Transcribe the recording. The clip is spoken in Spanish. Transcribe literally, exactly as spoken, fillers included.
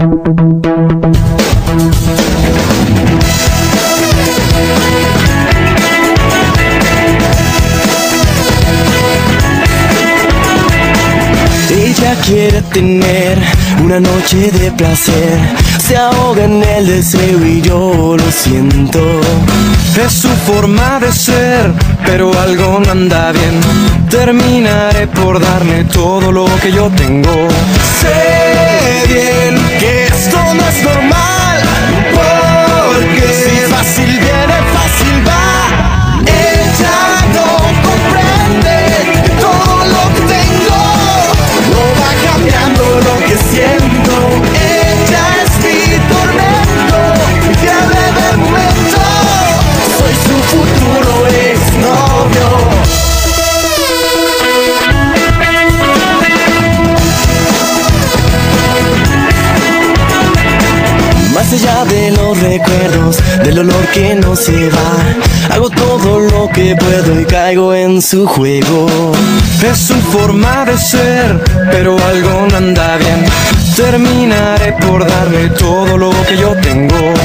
Ella quiere tener una noche de placer, se ahoga en el deseo y yo lo siento. Es su forma de ser, pero algo no anda bien. Terminaré por darle todo lo que yo tengo. Sé bien que esto no es normal, porque si fácil viene, fácil va. Ella no comprende que todo lo que tengo no va cambiando lo que siento. Ella es mi tormento, mi fiebre de momento. Soy su futuro exnovio. Más allá de los recuerdos, del olor que no se va, hago todo lo que puedo y caigo en su juego. Es su forma de ser, pero algo no anda bien. Terminaré por darle todo lo que yo tengo.